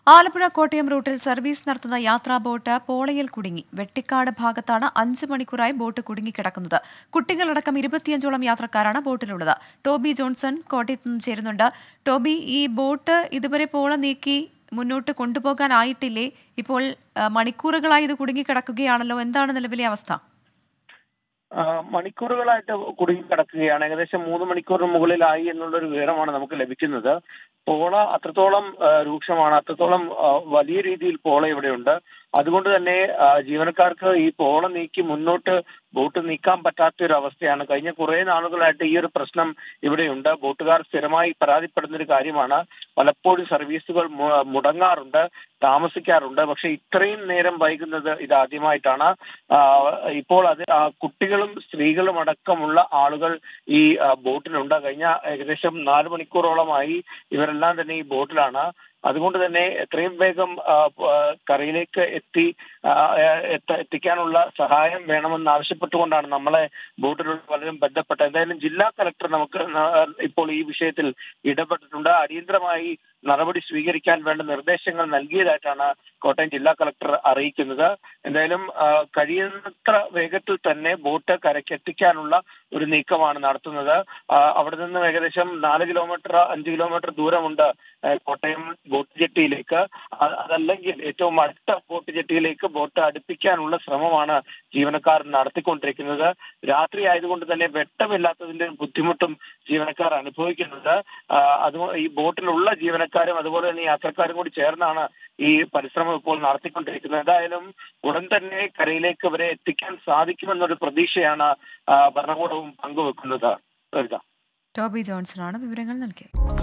ആലപ്പുഴ കോട്ടയം റൂട്ടിൽ സർവീസ് നടത്തുന്ന യാത്രാ ബോട്ട് പോളയിൽ കുടുങ്ങി. വെട്ടിക്കാട് ഭാഗത്താണ് 5 മണിക്കൂറായി ബോട്ട് കുടുങ്ങിക്കിടക്കുന്നത്. കുട്ടികളടക്കം 25ഓളം യാത്രക്കാരാണ് ബോട്ടിലുള്ളത്. ടോബി ജോൺസൺ കോട്ടയത്ത് നിന്നും ചേരുന്നുണ്ട്. ടോബി, ഈ ബോട്ട് ഇതുവരെ പോള നീക്കി മുന്നോട്ട് കൊണ്ടുപോകാനായിട്ടില്ലേ? ഇപ്പോൾ മണിക്കൂറുകളായി ഇത് കുടുങ്ങിക്കിടക്കുകയാണല്ലോ. എന്താണ് നിലവിലെ അവസ്ഥ? മണിക്കൂറുകളായിട്ട് കുടുങ്ങിക്കിടക്കുകയാണ്. ഏകദേശം 3 മണിക്കൂറിന് മുകളിലായി എന്നുള്ളൊരു വിവരമാണ് നമുക്ക് ലഭിക്കുന്നത്. പോള അത്രത്തോളം രൂക്ഷമാണ്, അത്രത്തോളം വലിയ രീതിയിൽ പോള ഇവിടെയുണ്ട്. അതുകൊണ്ട് തന്നെ ജീവനക്കാർക്ക് ഈ പോള നീക്കി മുന്നോട്ട് ബോട്ട് നീക്കാൻ പറ്റാത്ത ഒരു അവസ്ഥയാണ്. കഴിഞ്ഞ കുറെ നാളുകളായിട്ട് ഈ ഒരു പ്രശ്നം ഇവിടെയുണ്ട്. ബോട്ടുകാർ സ്ഥിരമായി പരാതിപ്പെടുന്ന ഒരു കാര്യമാണ്. പലപ്പോഴും സർവീസുകൾ മുടങ്ങാറുണ്ട്, താമസിക്കാറുണ്ട്. പക്ഷെ ഇത്രയും നേരം വൈകുന്നത് ഇതാദ്യമായിട്ടാണ്. ഇപ്പോൾ അത് കുട്ടികളും സ്ത്രീകളും അടക്കമുള്ള ആളുകൾ ഈ ബോട്ടിലുണ്ട്. കഴിഞ്ഞ ഏകദേശം 4 മണിക്കൂറോളമായി ഇവരെല്ലാം തന്നെ ഈ ബോട്ടിലാണ്. അതുകൊണ്ട് തന്നെ എത്രയും വേഗം കരയിലേക്ക് എത്തിക്കാനുള്ള സഹായം വേണമെന്ന് ആവശ്യപ്പെട്ടുകൊണ്ടാണ് നമ്മളെ ബോട്ടിലുള്ള പലരും ബന്ധപ്പെട്ടത്. എന്തായാലും ജില്ലാ കളക്ടർ നമുക്ക് ഇപ്പോൾ ഈ വിഷയത്തിൽ ഇടപെട്ടിട്ടുണ്ട്. അടിയന്തരമായി നടപടി സ്വീകരിക്കാൻ വേണ്ട നിർദ്ദേശങ്ങൾ നൽകിയതായിട്ടാണ് കോട്ടയം ജില്ലാ കളക്ടർ അറിയിക്കുന്നത്. എന്തായാലും കഴിയുന്നത്ര വേഗത്തിൽ തന്നെ ബോട്ട് കരയ്ക്ക് എത്തിക്കാനുള്ള ഒരു നീക്കമാണ് നടത്തുന്നത്. അവിടെ നിന്നും ഏകദേശം 4 കിലോമീറ്റർ 5 കിലോമീറ്റർ ദൂരമുണ്ട് കോട്ടയം ബോട്ട് ജെട്ടിയിലേക്ക്. അതല്ലെങ്കിൽ ഏറ്റവും അടുത്ത ബോട്ട് ജെട്ടിയിലേക്ക് ബോട്ട് അടുപ്പിക്കാനുള്ള ശ്രമമാണ് ജീവനക്കാർ നടത്തിക്കൊണ്ടിരിക്കുന്നത്. രാത്രി ആയതുകൊണ്ട് തന്നെ വെട്ടമില്ലാത്തതിന്റെ ബുദ്ധിമുട്ടും ജീവനക്കാർ അനുഭവിക്കുന്നുണ്ട്. ഈ ബോട്ടിലുള്ള ജീവനക്കാരും അതുപോലെ തന്നെ യാത്രക്കാരും കൂടി ചേർന്നാണ് ഈ പരിശ്രമം ഇപ്പോൾ നടത്തിക്കൊണ്ടിരിക്കുന്നത്. എന്തായാലും ഉടൻ തന്നെ കരയിലേക്ക് ഇവരെ എത്തിക്കാൻ സാധിക്കുമെന്നൊരു പ്രതീക്ഷയാണ് ഭരണകൂടവും പങ്കുവെക്കുന്നത്. ടോബി ജോൺസൺ ആണ് വിവരങ്ങൾ നൽകിയത്.